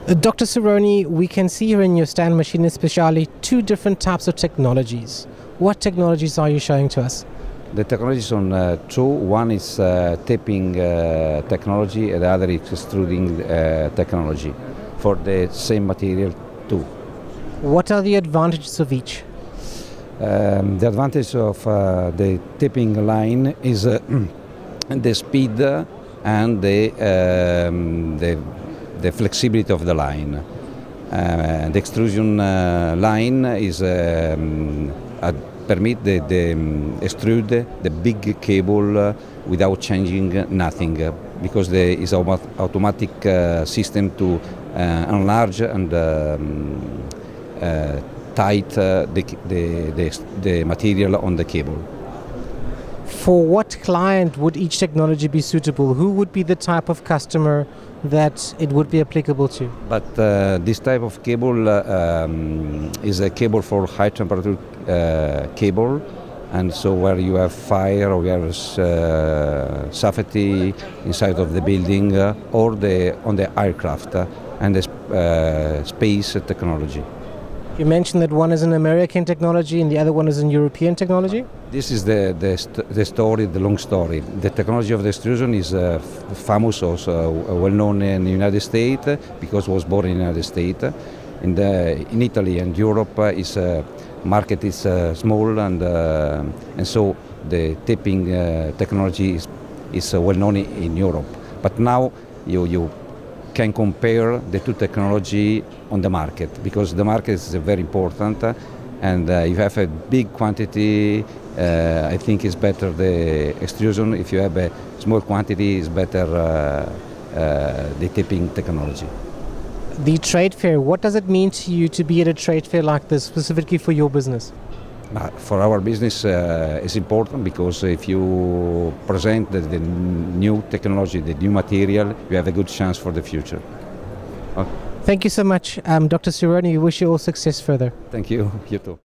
Dr. Sironi, we can see here in your stand, Machinist Speciale, two different types of technologies. What technologies are you showing to us? The technologies on two. One is taping technology, and the other is extruding technology for the same material too. What are the advantages of each? The advantage of the taping line is the speed and the flexibility of the line. The extrusion line is permit the extrude the big cable without changing nothing, because there is an automatic system to enlarge and tight the material on the cable. For what client would each technology be suitable? Who would be the type of customer that it would be applicable to? But this type of cable is a cable for high temperature cable, and so where you have fire or you have safety inside of the building or on the aircraft and the space technology. You mentioned that one is an American technology and the other one is an European technology? This is the story, the long story. The technology of the extrusion is famous, also well known in the United States, because it was born in the United States. In Italy and Europe, market is small, and so the taping technology is well known in Europe. But now you can compare the two technology on the market, because the market is very important, and if you have a big quantity, I think it's better the extrusion. If you have a small quantity, it's better the taping technology. The trade fair, what does it mean to you to be at a trade fair like this, specifically for your business? For our business, it's important, because if you present the new technology, the new material, you have a good chance for the future. Thank you so much, Dr. Sironi. We wish you all success further. Thank you. You too.